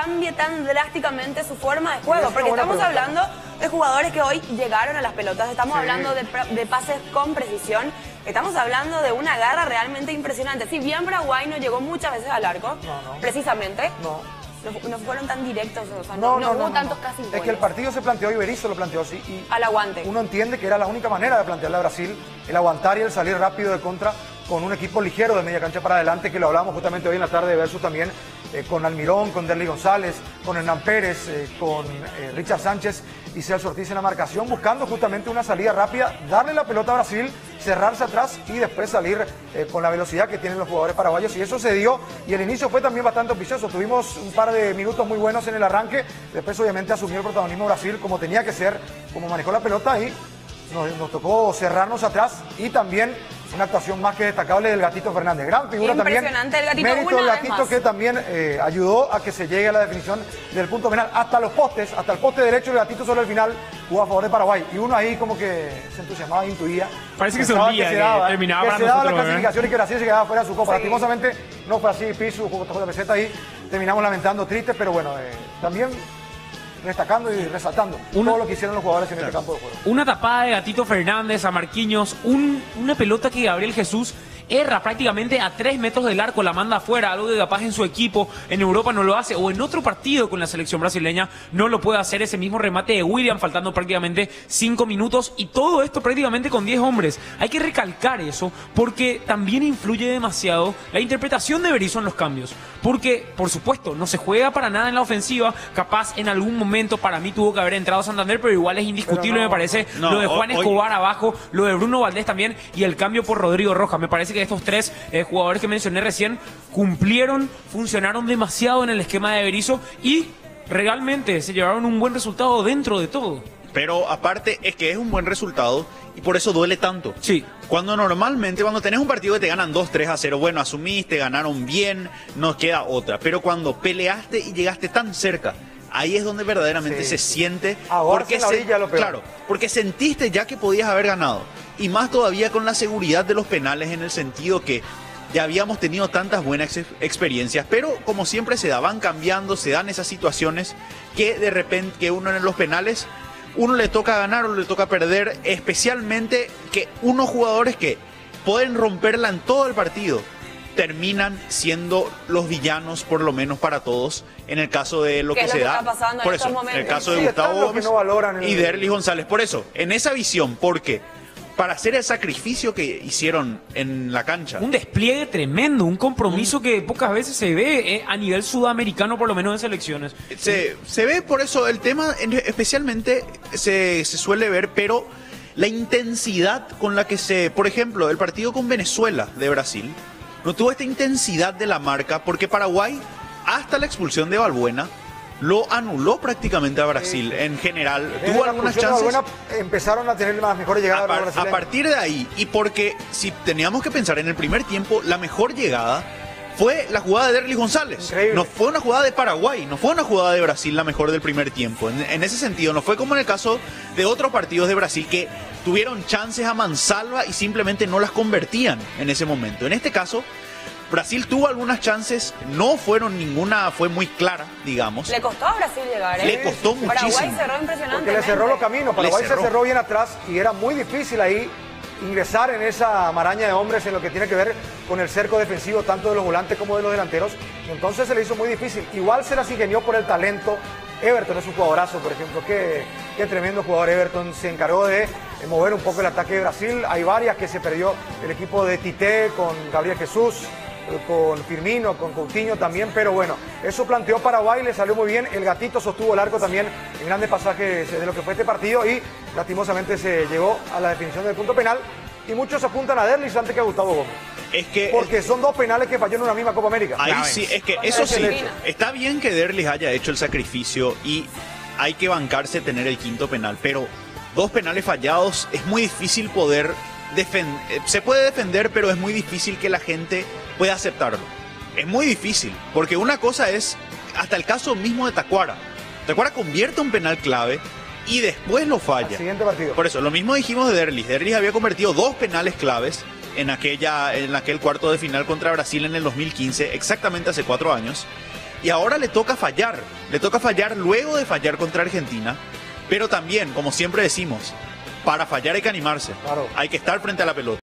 cambie tan drásticamente su forma de juego, porque estamos hablando de jugadores que hoy llegaron a las pelotas, estamos hablando de pases con precisión, estamos hablando de una garra realmente impresionante. Si bien Paraguay no llegó muchas veces al arco, precisamente, no fueron tan directos, o sea, no hubo tantos casi goles. Es que el partido se planteó y Berizzo lo planteó así. Y al aguante. Uno entiende que era la única manera de plantearle a Brasil el aguantar y el salir rápido de contra con un equipo ligero de media cancha para adelante, que lo hablamos justamente hoy en la tarde versus también con Almirón, con Derly González, con Hernán Pérez, con Richard Sánchez y Celso Ortiz en la marcación, buscando justamente una salida rápida, darle la pelota a Brasil, cerrarse atrás y después salir con la velocidad que tienen los jugadores paraguayos, y eso se dio, y el inicio fue también bastante auspicioso. Tuvimos un par de minutos muy buenos en el arranque, después obviamente asumió el protagonismo Brasil como tenía que ser, como manejó la pelota, y nos tocó cerrarnos atrás, y también una actuación más que destacable del Gatito Fernández. Gran figura también. Impresionante el Gatito. Mérito del Gatito, que también ayudó a que se llegue a la definición del punto penal. Hasta los postes, hasta el poste derecho, el Gatito solo al final jugó a favor de Paraguay. Y uno ahí como que se entusiasmaba, intuía. Parece que se olvida que terminaba para nosotros. Que se daba la clasificación y que Brasil se quedaba fuera de su copa. Lastimosamente no fue así, Pisu, JPZ ahí. Terminamos lamentando, tristes, pero bueno, también destacando y resaltando todo lo que hicieron los jugadores en este campo de juego. Una tapada de Gatito Fernández a Marquinhos, una pelota que Gabriel Jesús erra prácticamente a 3 metros del arco, la manda afuera, algo que capaz en su equipo en Europa no lo hace, o en otro partido con la selección brasileña no lo puede hacer. Ese mismo remate de William faltando prácticamente 5 minutos, y todo esto prácticamente con 10 hombres. Hay que recalcar eso porque también influye demasiado la interpretación de Berizzo en los cambios, porque por supuesto no se juega para nada en la ofensiva. Capaz en algún momento para mí tuvo que haber entrado Santander, pero igual es indiscutible, me parece, lo de Juan Escobar abajo, lo de Bruno Valdés también, y el cambio por Rodrigo Rojas. Me parece que estos 3 jugadores que mencioné recién cumplieron, funcionaron demasiado en el esquema de Berizzo y realmente se llevaron un buen resultado dentro de todo. Pero aparte es que es un buen resultado y por eso duele tanto. Sí. Cuando tenés un partido que te ganan 2-3-0, bueno, asumiste, ganaron bien, no queda otra. Pero cuando peleaste y llegaste tan cerca, ahí es donde verdaderamente se siente. Porque claro, porque sentiste ya que podías haber ganado. Y más todavía con la seguridad de los penales, en el sentido que ya habíamos tenido tantas buenas experiencias, pero como siempre se van cambiando, se dan esas situaciones que de repente que uno en los penales, uno le toca ganar o le toca perder, especialmente que unos jugadores que pueden romperla en todo el partido terminan siendo los villanos, por lo menos para todos, en el caso de lo que se da. Por eso, en el caso de Gustavo Gómez y Derly González. Por eso, en esa visión, porque para hacer el sacrificio que hicieron en la cancha. Un despliegue tremendo, un compromiso que pocas veces se ve a nivel sudamericano, por lo menos en selecciones. Se ve, por eso el tema especialmente se suele ver, pero la intensidad con la que por ejemplo, el partido con Venezuela de Brasil, no tuvo esta intensidad de la marca, porque Paraguay, hasta la expulsión de Balbuena, lo anuló prácticamente a Brasil en general. Tuvo algunas chances. Empezaron a tener las mejores llegadas. A partir de ahí, y porque si teníamos que pensar en el primer tiempo, la mejor llegada fue la jugada de Derly González. Increíble. No fue una jugada de Paraguay, no fue una jugada de Brasil la mejor del primer tiempo. En ese sentido, no fue como en el caso de otros partidos de Brasil que tuvieron chances a mansalva y simplemente no las convertían en ese momento. En este caso, Brasil tuvo algunas chances, no fueron ninguna, fue muy clara, digamos. Le costó a Brasil llegar, ¿eh? Le costó muchísimo. Paraguay cerró impresionante. Porque le cerró los caminos, Paraguay se cerró bien atrás y era muy difícil ahí ingresar en esa maraña de hombres en lo que tiene que ver con el cerco defensivo, tanto de los volantes como de los delanteros. Entonces se le hizo muy difícil. Igual se las ingenió por el talento. Everton es un jugadorazo, por ejemplo. Qué tremendo jugador Everton. Se encargó de mover un poco el ataque de Brasil. Hay varias que se perdió el equipo de Tite con Gabriel Jesús, con Firmino, con Coutinho también, pero bueno, eso planteó Paraguay, le salió muy bien. El Gatito sostuvo el arco también en grandes pasajes de lo que fue este partido y lastimosamente se llegó a la definición del punto penal, y muchos apuntan a Derlis antes que a Gustavo Gómez. Es que porque son 2 penales que falló en una misma Copa América. Ahí sí, es que eso sí, está bien que Derlis haya hecho el sacrificio y hay que bancarse tener el quinto penal, pero 2 penales fallados es muy difícil poder defender. Se puede defender, pero es muy difícil que la gente pueda aceptarlo. Es muy difícil, porque una cosa es, hasta el caso mismo de Tacuara. Tacuara convierte un penal clave y después lo falla. El siguiente partido. Por eso, lo mismo dijimos de Derlis. Derlis había convertido 2 penales claves en aquel cuarto de final contra Brasil en el 2015, exactamente hace 4 años. Y ahora le toca fallar luego de fallar contra Argentina, pero también, como siempre decimos, para fallar hay que animarse, Claro. hay que estar frente a la pelota.